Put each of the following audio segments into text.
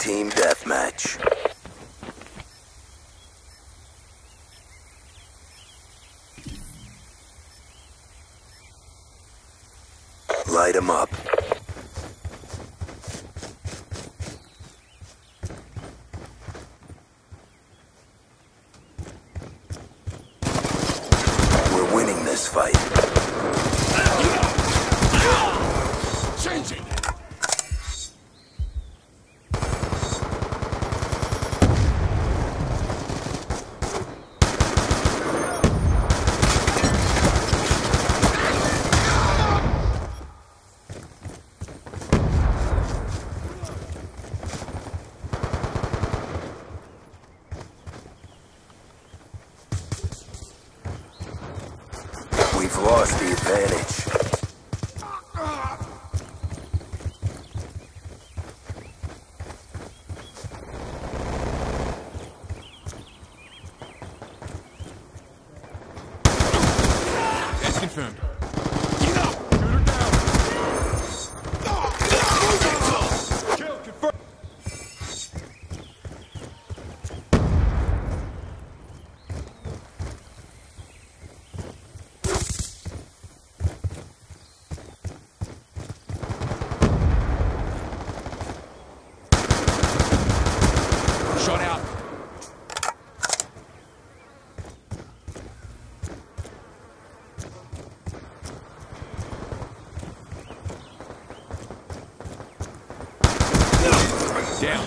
Team deathmatch. Light 'em up. We're winning this fight. Changing! We've lost the advantage. That's confirmed. Get up! Shoot her down! Kill confirmed! Shot out. Down.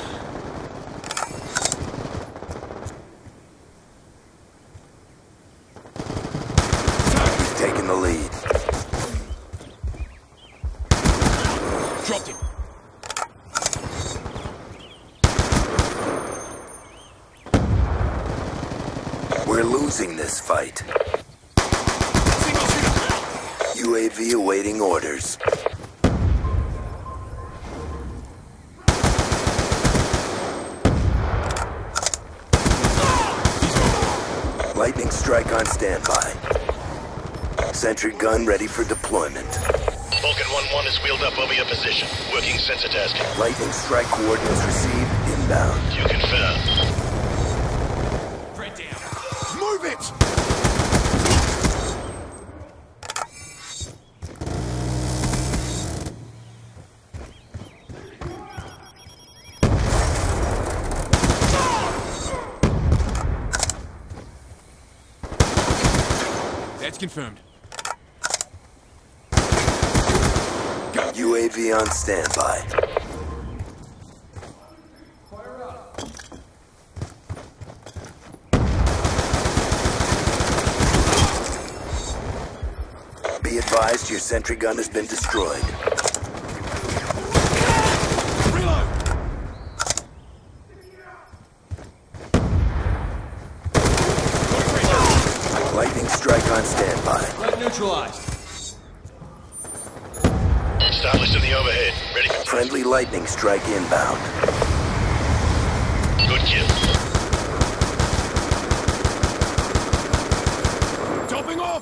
We've taken the lead. Dropped him. We're losing this fight. Single shooter. UAV awaiting orders. Lightning strike on standby. Sentry gun ready for deployment. Vulcan 1-1 is wheeled up over your position. Working sensor tasking. Lightning strike coordinates received. Inbound. You confirm. Threat down. Move it! That's confirmed. UAV on standby. Be advised, your sentry gun has been destroyed. Reload! Lightning strike on standby. Threat neutralized. Established in the overhead. Ready for Friendly lightning strike inbound. good kill. Jumping off!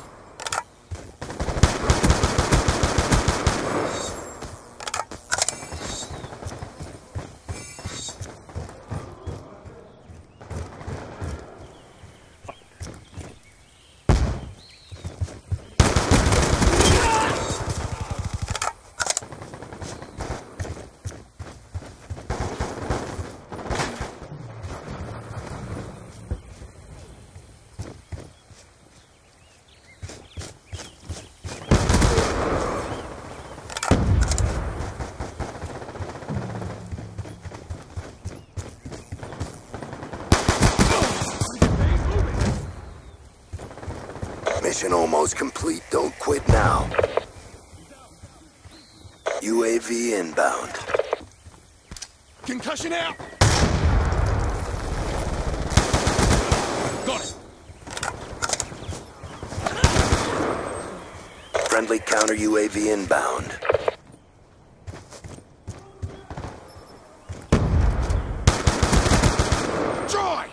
Mission almost complete. Don't quit now. UAV inbound. Concussion out! Got it! Friendly counter UAV inbound. Try!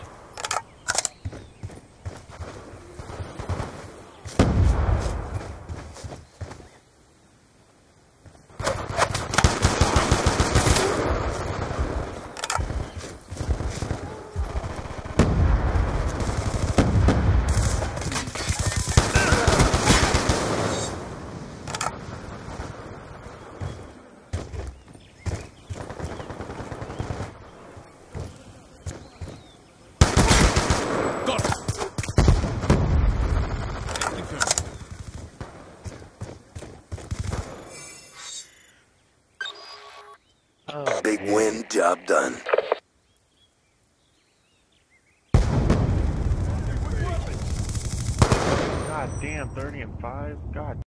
Oh, Big win, job done. God damn, 30 and 5. God